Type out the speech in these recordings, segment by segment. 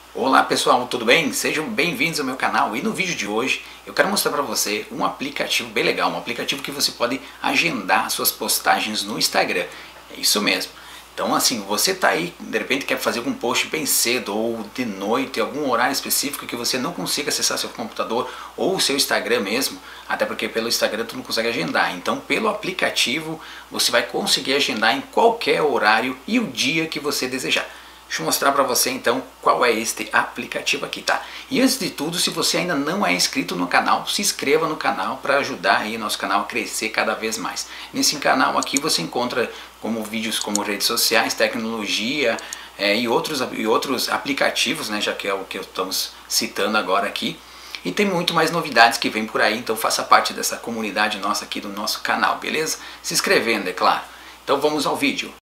Olá pessoal, tudo bem? Sejam bem-vindos ao meu canal e no vídeo de hoje eu quero mostrar para você um aplicativo bem legal, um aplicativo que você pode agendar suas postagens no Instagram. É isso mesmo. Então assim, você tá aí, de repente quer fazer algum post bem cedo ou de noite, algum horário específico que você não consiga acessar seu computador ou o seu Instagram mesmo, até porque pelo Instagram tu não consegue agendar. Então pelo aplicativo você vai conseguir agendar em qualquer horário e o dia que você desejar. Deixa eu mostrar para você então qual é este aplicativo aqui, tá? E antes de tudo, se você ainda não é inscrito no canal, se inscreva no canal para ajudar aí nosso canal a crescer cada vez mais. Nesse canal aqui você encontra como vídeos como redes sociais, tecnologia e outros aplicativos, né? Já que é o que estamos citando agora aqui. E tem muito mais novidades que vem por aí, então faça parte dessa comunidade nossa aqui do nosso canal, beleza? Se inscrevendo, é claro. Então vamos ao vídeo.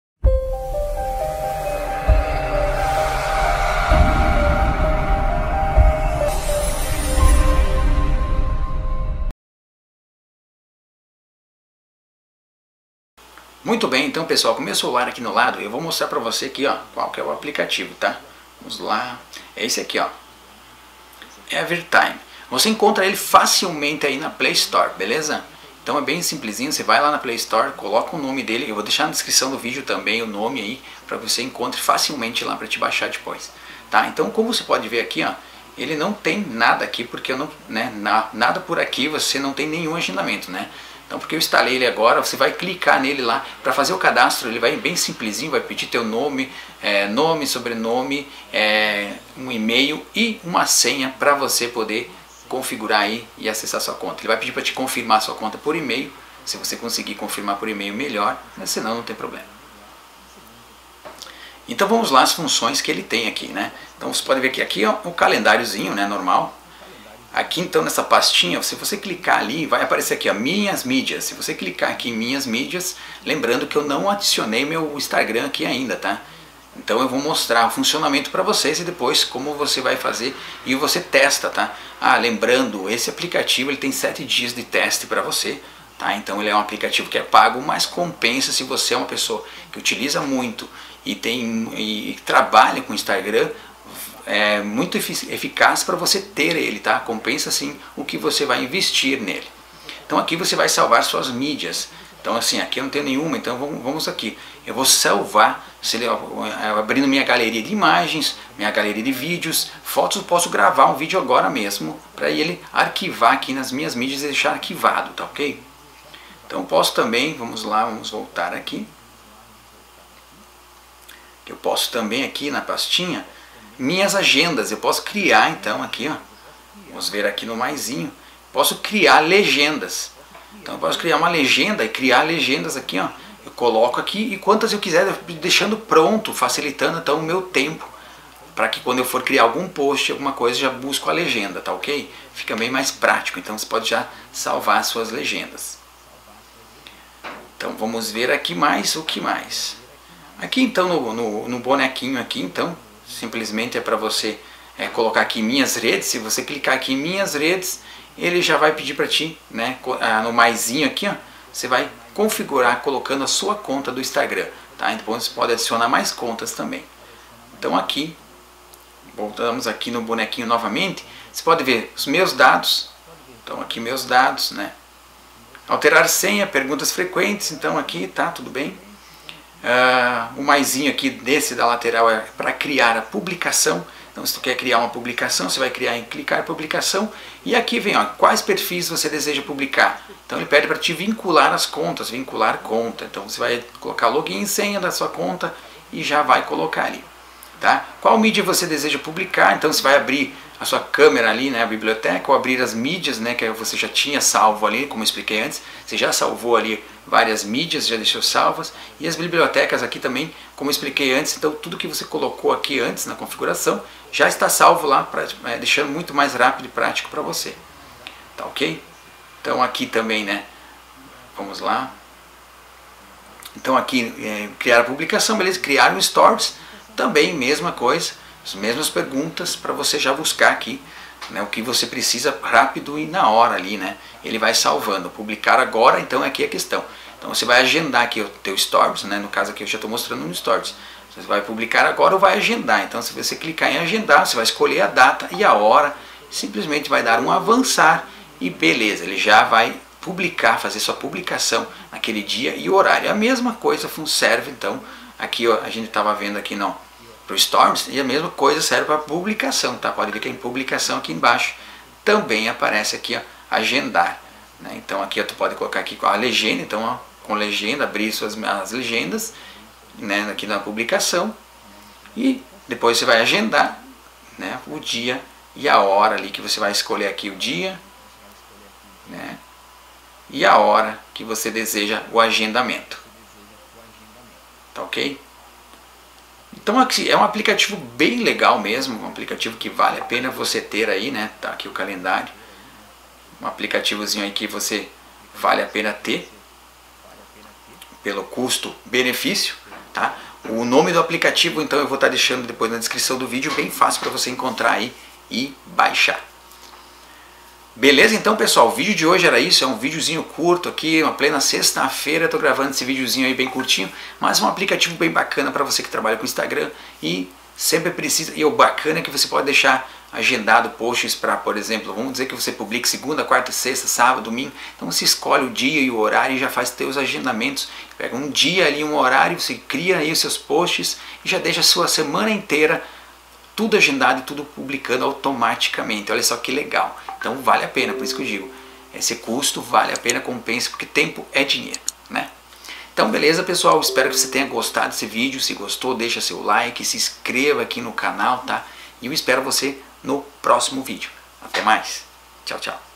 Muito bem, então pessoal, com o meu celular aqui no lado, eu vou mostrar para você aqui, ó, qual que é o aplicativo, tá? Vamos lá, é esse aqui, ó, Evertime. Você encontra ele facilmente aí na Play Store, beleza? Então é bem simplesinho, você vai lá na Play Store, coloca o nome dele, eu vou deixar na descrição do vídeo também o nome aí, para que você encontre facilmente lá para te baixar depois, tá? Então como você pode ver aqui, ó, ele não tem nada aqui, porque eu não, né, nada por aqui, você não tem nenhum agendamento, né? Então porque eu instalei ele agora, você vai clicar nele lá para fazer o cadastro, ele vai bem simplesinho, vai pedir teu nome, nome, sobrenome, um e-mail e uma senha para você poder configurar aí e acessar sua conta. Ele vai pedir para te confirmar sua conta por e-mail, se você conseguir confirmar por e-mail melhor, mas senão não tem problema. Então vamos lá as funções que ele tem aqui, né? Então você pode ver que aqui é um calendáriozinho, né, normal. Aqui então nessa pastinha, se você clicar ali, vai aparecer aqui, ó, minhas mídias. Se você clicar aqui em minhas mídias, lembrando que eu não adicionei meu Instagram aqui ainda, tá? Então eu vou mostrar o funcionamento para vocês e depois como você vai fazer e você testa, tá? Ah, lembrando, esse aplicativo ele tem 7 dias de teste para você, tá? Então ele é um aplicativo que é pago, mas compensa se você é uma pessoa que utiliza muito e trabalha com Instagram. É muito eficaz para você ter ele, tá? Compensa sim o que você vai investir nele. Então aqui você vai salvar suas mídias. Então assim, aqui eu não tenho nenhuma, então vamos aqui. Eu vou salvar, abrindo minha galeria de imagens, minha galeria de vídeos, fotos, eu posso gravar um vídeo agora mesmo, para ele arquivar aqui nas minhas mídias e deixar arquivado, tá ok? Então posso também, vamos lá, vamos voltar aqui. Eu posso também aqui na pastinha, minhas agendas, eu posso criar então aqui, ó, vamos ver aqui no maisinho, posso criar legendas. Então eu posso criar uma legenda e criar legendas aqui, ó. Eu coloco aqui e quantas eu quiser, deixando pronto, facilitando então o meu tempo, para que quando eu for criar algum post, alguma coisa, já busco a legenda, tá ok? Fica bem mais prático, então você pode já salvar as suas legendas. Então vamos ver aqui mais, o que mais? Aqui então no bonequinho aqui, então, simplesmente é para você colocar aqui minhas redes. Se você clicar aqui em minhas redes, ele já vai pedir para ti, né, no maisinho aqui, ó, você vai configurar colocando a sua conta do Instagram, tá? Então você pode adicionar mais contas também. Então aqui, voltamos aqui no bonequinho novamente, você pode ver os meus dados. Então aqui meus dados, né? Alterar senha, perguntas frequentes, então aqui tá tudo bem. O maisinho aqui desse da lateral é para criar a publicação. Então se tu quer criar uma publicação, você vai clicar em publicação e aqui vem, ó, quais perfis você deseja publicar. Então ele pede para te vincular as contas, vincular conta. Então você vai colocar login e senha da sua conta e já vai colocar ali, tá? Qual mídia você deseja publicar? Então você vai abrir a sua câmera ali, né, a biblioteca, ou abrir as mídias, né, que você já tinha salvo ali, como eu expliquei antes. Você já salvou ali várias mídias, já deixou salvas, e as bibliotecas aqui também, como eu expliquei antes. Então tudo que você colocou aqui antes na configuração já está salvo lá, deixando muito mais rápido e prático para você, tá ok? Então aqui também, né, vamos lá. Então aqui criar a publicação, beleza? Criar um Stories, também mesma coisa, as mesmas perguntas para você já buscar aqui, né, o que você precisa rápido e na hora ali, né? Ele vai salvando. Publicar agora, então aqui é a questão. Então você vai agendar aqui o teu Stories, né? No caso aqui eu já estou mostrando no Stories. Você Você vai publicar agora ou vai agendar. Então se você clicar em agendar, você vai escolher a data e a hora, simplesmente vai dar um avançar e beleza, ele já vai publicar, fazer sua publicação naquele dia e horário. A mesma coisa serve então, aqui ó, a gente estava vendo aqui no pro Storms, e a mesma coisa serve para publicação, tá? Pode ver que em publicação aqui embaixo também aparece aqui ó, agendar, né? Então aqui ó, tu pode colocar aqui com a legenda, então ó, com legenda, abrir as legendas, né, aqui na publicação, e depois você vai agendar, né, o dia e a hora ali que você vai escolher aqui o dia, né, e a hora que você deseja o agendamento. Tá ok? Então aqui é um aplicativo bem legal mesmo, um aplicativo que vale a pena você ter aí, né? Tá aqui o calendário. Um aplicativozinho aí que você vale a pena ter pelo custo-benefício, tá? O nome do aplicativo então eu vou estar deixando depois na descrição do vídeo, bem fácil para você encontrar aí e baixar. Beleza? Então pessoal, o vídeo de hoje era isso, é um videozinho curto aqui, uma plena sexta-feira, eu tô gravando esse videozinho aí bem curtinho, mas um aplicativo bem bacana para você que trabalha com Instagram e sempre precisa, e o bacana é que você pode deixar agendado posts para, por exemplo, vamos dizer que você publique segunda, quarta, sexta, sábado, domingo, então você escolhe o dia e o horário e já faz teus agendamentos, pega um dia ali, um horário, você cria aí os seus posts e já deixa a sua semana inteira tudo agendado e tudo publicando automaticamente. Olha só que legal. Então vale a pena, por isso que eu digo, esse custo vale a pena, compensa, porque tempo é dinheiro, né? Então beleza pessoal, espero que você tenha gostado desse vídeo. Se gostou, deixa seu like, se inscreva aqui no canal, tá? E eu espero você no próximo vídeo. Até mais. Tchau, tchau.